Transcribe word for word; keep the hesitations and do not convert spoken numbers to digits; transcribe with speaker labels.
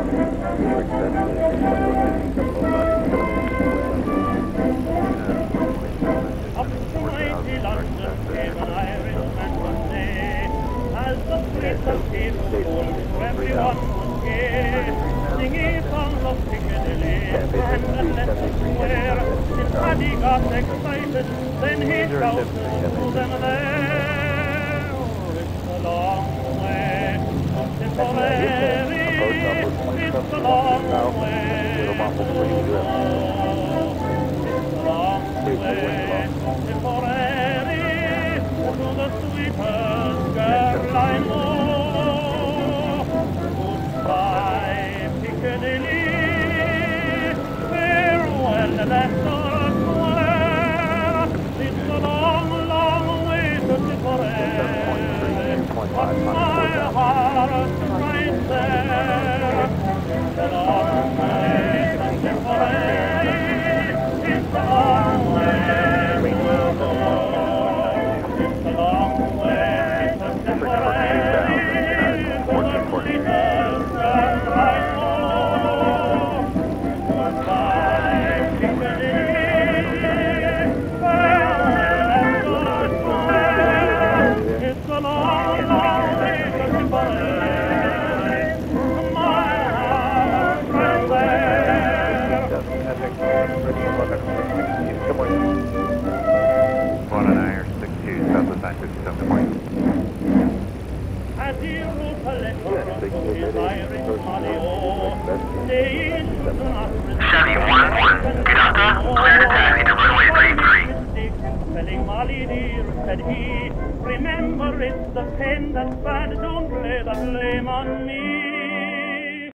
Speaker 1: Then he shouted to them there, oh, it's a long way from Tipperary, it's a long way to go. It's a long way from Tipperary to the sweetest girl I know. Goodbye, Piccadilly, farewell, Leicester. But my heart right there, the long way from Tipperary, it's a long way to go. It's a long way from Tipperary to the sweetest girl I know. Goodbye, Piccadilly, farewell and goodbye. It's a long
Speaker 2: Chevy one one, Delta, clear to taxi to runway three three.
Speaker 1: Telling Molly dear, said he, remember it's the pen that's bad, don't lay the blame on me.